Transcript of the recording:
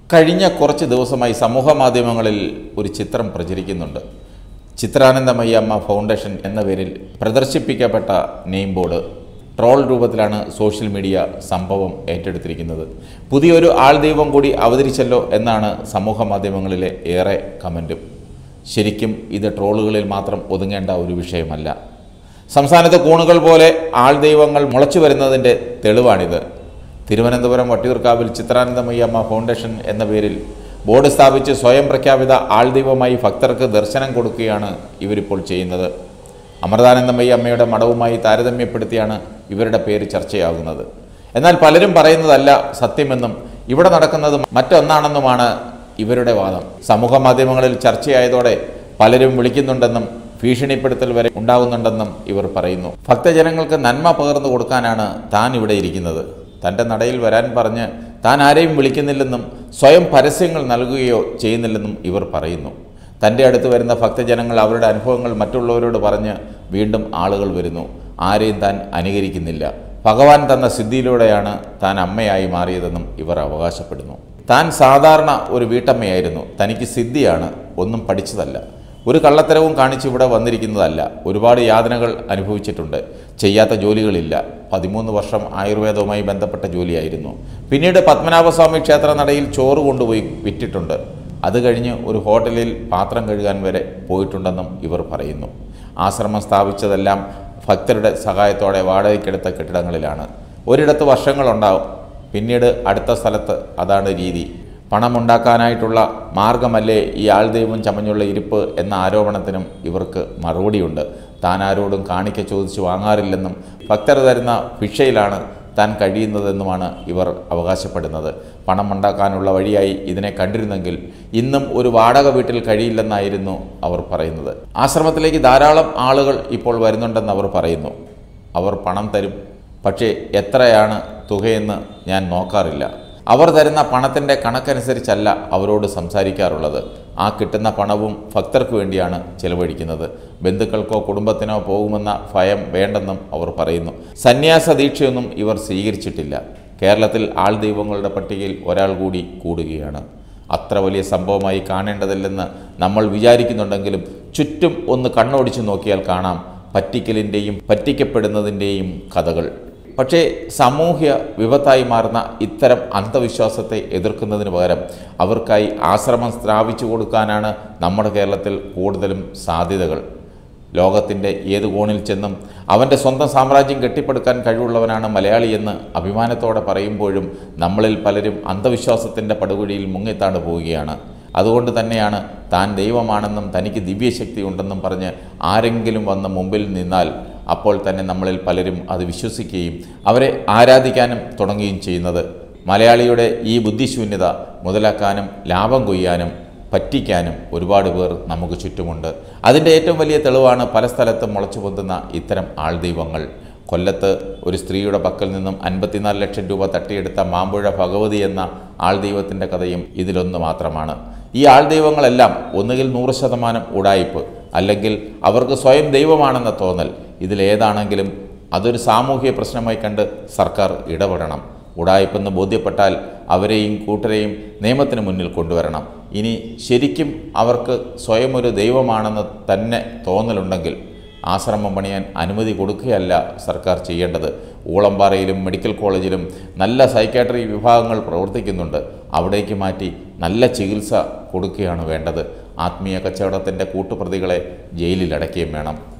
കഴിഞ്ഞ കുറച്ച് ദിവസമായി സമൂഹമാധ്യമങ്ങളിൽ ഒരു ചിത്രം പ്രചരിക്കുന്നുണ്ട്. ചിത്രാനന്ദമയ്യമ്മ ഫൗണ്ടേഷൻ എന്ന പേരിൽ പ്രദർശിപ്പിക്കപ്പെട്ട നെയിം ബോർഡ് ട്രോൾ രൂപത്തിലാണ് സോഷ്യൽ മീഡിയ സംഭവം ഏറ്റെടുത്തിരിക്കുന്നത്. പുതിയൊരു ആൾദൈവം കൂടി അവതരിച്ചല്ലോ എന്നാണ് സമൂഹമാധ്യമങ്ങളിലെ ഏറെ കമൻറ്റും. ശരിക്കും ഇത് ട്രോളുകളിൽ മാത്രം ഒതുങ്ങേണ്ട ഒരു വിഷയമല്ല. സംസ്ഥാനത്ത് കൂണുകൾ പോലെ ആൾദൈവങ്ങൾ മുളച്ചു വരുന്നതിൻ്റെ തെളിവാണിത്. തിരുവനന്തപുരം വട്ടിയൂർക്കാവിൽ ചിത്രാനന്ദമയ്യമ്മ ഫൗണ്ടേഷൻ എന്ന പേരിൽ ബോർഡ് സ്ഥാപിച്ച് സ്വയം പ്രഖ്യാപിത ആൾദൈവമായി ഭക്തർക്ക് ദർശനം കൊടുക്കുകയാണ് ഇവരിപ്പോൾ ചെയ്യുന്നത്. അമൃതാനന്ദമയ്യമ്മയുടെ മഠവുമായി താരതമ്യപ്പെടുത്തിയാണ് ഇവരുടെ പേര് ചർച്ചയാകുന്നത്. എന്നാൽ പലരും പറയുന്നതല്ല സത്യമെന്നും ഇവിടെ നടക്കുന്നത് മറ്റൊന്നാണെന്നുമാണ് ഇവരുടെ വാദം. സമൂഹ മാധ്യമങ്ങളിൽ ചർച്ചയായതോടെ പലരും വിളിക്കുന്നുണ്ടെന്നും ഭീഷണിപ്പെടുത്തൽ വരെ ഉണ്ടാകുന്നുണ്ടെന്നും ഇവർ പറയുന്നു. ഭക്തജനങ്ങൾക്ക് നന്മ പകർന്നു കൊടുക്കാനാണ് താൻ ഇവിടെ ഇരിക്കുന്നത്. തൻ്റെ നടയിൽ വരാൻ പറഞ്ഞ് താൻ ആരെയും വിളിക്കുന്നില്ലെന്നും സ്വയം പരസ്യങ്ങൾ നൽകുകയോ ചെയ്യുന്നില്ലെന്നും ഇവർ പറയുന്നു. തൻ്റെ അടുത്ത് വരുന്ന ഭക്തജനങ്ങൾ അവരുടെ അനുഭവങ്ങൾ മറ്റുള്ളവരോട് പറഞ്ഞ് വീണ്ടും ആളുകൾ വരുന്നു. ആരെയും താൻ അനുകരിക്കുന്നില്ല. ഭഗവാൻ തന്ന സിദ്ധിയിലൂടെയാണ് താൻ അമ്മയായി മാറിയതെന്നും ഇവർ അവകാശപ്പെടുന്നു. താൻ സാധാരണ ഒരു വീട്ടമ്മയായിരുന്നു. തനിക്ക് സിദ്ധിയാണ്, ഒന്നും പഠിച്ചതല്ല. ഒരു കള്ളത്തരവും കാണിച്ച് ഇവിടെ വന്നിരിക്കുന്നതല്ല. ഒരുപാട് യാതനകൾ അനുഭവിച്ചിട്ടുണ്ട്. ചെയ്യാത്ത ജോലികളില്ല. 13 വർഷം ആയുർവേദവുമായി ബന്ധപ്പെട്ട ജോലിയായിരുന്നു. പിന്നീട് പത്മനാഭസ്വാമി ക്ഷേത്ര നടയിൽ ചോറ് കൊണ്ടുപോയി വിറ്റിട്ടുണ്ട്. അത് കഴിഞ്ഞ് ഒരു ഹോട്ടലിൽ പാത്രം കഴുകാൻ വരെ പോയിട്ടുണ്ടെന്നും ഇവർ പറയുന്നു. ആശ്രമം സ്ഥാപിച്ചതെല്ലാം ഭക്തരുടെ സഹായത്തോടെ വാടകയ്ക്കെടുത്ത കെട്ടിടങ്ങളിലാണ്. ഒരിടത്ത് വർഷങ്ങളുണ്ടാവും, പിന്നീട് അടുത്ത സ്ഥലത്ത്. അതാണ് രീതി. പണമുണ്ടാക്കാനായിട്ടുള്ള മാർഗമല്ലേ ഈ ആൾദൈവം ചമഞ്ഞുള്ള ഇരിപ്പ് എന്ന ആരോപണത്തിനും ഇവർക്ക് മറുപടിയുണ്ട്. താൻ ആരോടും കാണിക്ക ചോദിച്ചു വാങ്ങാറില്ലെന്നും ഭക്തർ തരുന്ന ഭിക്ഷയിലാണ് താൻ കഴിയുന്നതെന്നുമാണ് ഇവർ അവകാശപ്പെടുന്നത്. പണമുണ്ടാക്കാനുള്ള വഴിയായി ഇതിനെ കണ്ടിരുന്നെങ്കിൽ ഇന്നും ഒരു വാടക വീട്ടിൽ കഴിയില്ലെന്നായിരുന്നു അവർ പറയുന്നത്. ആശ്രമത്തിലേക്ക് ധാരാളം ആളുകൾ ഇപ്പോൾ വരുന്നുണ്ടെന്ന് അവർ പറയുന്നു. അവർ പണം തരും, പക്ഷേ എത്രയാണ് തുകയെന്ന് ഞാൻ നോക്കാറില്ല. അവർ തരുന്ന പണത്തിൻ്റെ കണക്കനുസരിച്ചല്ല അവരോട് സംസാരിക്കാറുള്ളത്. ആ കിട്ടുന്ന പണവും ഭക്തർക്ക് വേണ്ടിയാണ് ചെലവഴിക്കുന്നത്. ബന്ധുക്കൾക്കോ കുടുംബത്തിനോ പോകുമെന്ന ഭയം വേണ്ടെന്നും അവർ പറയുന്നു. സന്യാസ ദീക്ഷയൊന്നും ഇവർ സ്വീകരിച്ചിട്ടില്ല. കേരളത്തിൽ ആൾദൈവങ്ങളുടെ പട്ടികയിൽ ഒരാൾ കൂടി കൂടുകയാണ്. അത്ര വലിയ സംഭവമായി കാണേണ്ടതില്ലെന്ന് നമ്മൾ വിചാരിക്കുന്നുണ്ടെങ്കിലും ചുറ്റും ഒന്ന് കണ്ണോടിച്ചു നോക്കിയാൽ കാണാം പറ്റിക്കലിൻ്റെയും പറ്റിക്കപ്പെടുന്നതിൻ്റെയും കഥകൾ. പക്ഷേ സാമൂഹ്യ വിപത്തായി മാറുന്ന ഇത്തരം അന്ധവിശ്വാസത്തെ എതിർക്കുന്നതിന് പകരം അവർക്കായി ആശ്രമം സ്ഥാപിച്ചു കൊടുക്കാനാണ് നമ്മുടെ കേരളത്തിൽ കൂടുതലും സാധ്യതകൾ. ലോകത്തിൻ്റെ ഏത് കോണിൽ ചെന്നും അവൻ്റെ സ്വന്തം സാമ്രാജ്യം കെട്ടിപ്പടുക്കാൻ കഴിവുള്ളവനാണ് മലയാളിയെന്ന് അഭിമാനത്തോടെ പറയുമ്പോഴും നമ്മളിൽ പലരും അന്ധവിശ്വാസത്തിൻ്റെ പടുകുഴിയിൽ മുങ്ങിത്താണ്ട് പോവുകയാണ്. അതുകൊണ്ട് തന്നെയാണ് താൻ ദൈവമാണെന്നും തനിക്ക് ദിവ്യശക്തി ഉണ്ടെന്നും പറഞ്ഞ് ആരെങ്കിലും വന്ന് മുമ്പിൽ നിന്നാൽ അപ്പോൾ തന്നെ നമ്മളിൽ പലരും അത് വിശ്വസിക്കുകയും അവരെ ആരാധിക്കാനും തുടങ്ങുകയും ചെയ്യുന്നത്. മലയാളിയുടെ ഈ ബുദ്ധിശൂന്യത മുതലാക്കാനും ലാഭം കൊയ്യാനും പറ്റിക്കാനും ഒരുപാട് പേർ നമുക്ക് ചുറ്റുമുണ്ട്. അതിൻ്റെ ഏറ്റവും വലിയ തെളിവാണ് പല സ്ഥലത്തും മുളച്ചു പൊന്തുന്ന ഇത്തരം ആൾദൈവങ്ങൾ. കൊല്ലത്ത് ഒരു സ്ത്രീയുടെ പക്കൽ നിന്നും 54 ലക്ഷം രൂപ തട്ടിയെടുത്ത മാമ്പുഴ ഭഗവതി എന്ന ആൾദൈവത്തിൻ്റെ കഥയും ഇതിലൊന്ന് മാത്രമാണ്. ഈ ആൾദൈവങ്ങളെല്ലാം ഒന്നുകിൽ 100% ഉടായിപ്പ്, അല്ലെങ്കിൽ അവർക്ക് സ്വയം ദൈവമാണെന്ന തോന്നൽ. ഇതിലേതാണെങ്കിലും അതൊരു സാമൂഹിക പ്രശ്നമായി കണ്ട് സർക്കാർ ഇടപെടണം. ഉടായിപ്പെന്ന് ബോധ്യപ്പെട്ടാൽ അവരെയും കൂട്ടരെയും നിയമത്തിന് മുന്നിൽ കൊണ്ടുവരണം. ഇനി ശരിക്കും അവർക്ക് സ്വയം ഒരു ദൈവമാണെന്ന് തന്നെ തോന്നലുണ്ടെങ്കിൽ ആശ്രമം പണിയാൻ അനുമതി കൊടുക്കുകയല്ല സർക്കാർ ചെയ്യേണ്ടത്. ഊളംപാറയിലും മെഡിക്കൽ കോളേജിലും നല്ല സൈക്കാട്രി വിഭാഗങ്ങൾ പ്രവർത്തിക്കുന്നുണ്ട്. അവിടേക്ക് മാറ്റി നല്ല ചികിത്സ കൊടുക്കുകയാണ് വേണ്ടത്. ആത്മീയ കച്ചവടത്തിൻ്റെ കൂട്ടുപ്രതികളെ ജയിലിൽ അടയ്ക്കുകയും വേണം.